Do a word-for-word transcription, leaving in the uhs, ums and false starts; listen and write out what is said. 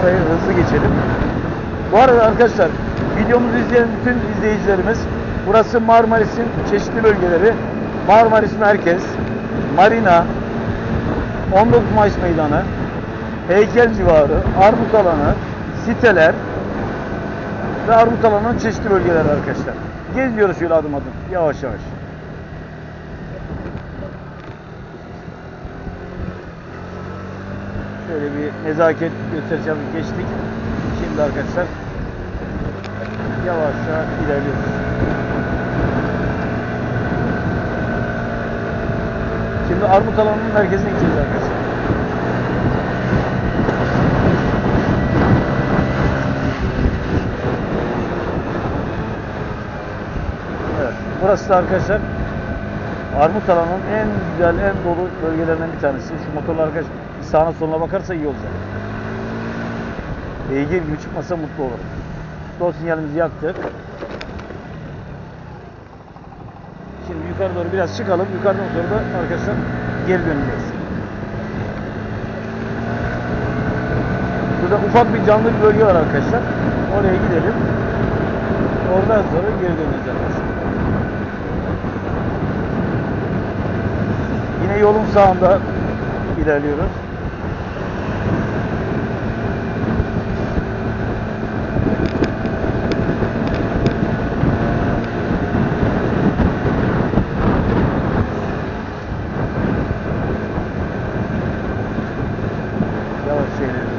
burayı hızlı geçelim. Bu arada arkadaşlar, videomuzu izleyen bütün izleyicilerimiz, burası Marmaris'in çeşitli bölgeleri. Marmaris Merkez, Marina, on dokuz Mayıs Meydanı, Heykel civarı, Armut alanı, siteler ve Armut alanının çeşitli bölgeleri arkadaşlar. Geziyoruz şöyle adım adım, yavaş yavaş. Şöyle bir nezaket göstereceğim, geçtik. Şimdi arkadaşlar yavaşça ilerliyoruz. Şimdi Armut alanının merkezine gideceğiz arkadaşlar. Evet, burası da arkadaşlar Armut alanının en güzel, en dolu bölgelerinden bir tanesi. Şu motorlu arkadaş sağına soluna bakarsa iyi olacak. Beygir gibi çıkmasa mutlu olurum. Sol sinyalimizi yaktık. Şimdi yukarı doğru biraz çıkalım. Yukarıdan sonra da arkadaşlar geri döneceğiz. Burada ufak bir canlı bir bölge var arkadaşlar. Oraya gidelim. Oradan sonra geri döneceğiz arkadaşlar. Yine yolun sağında ilerliyoruz. Yavaş seyredelim.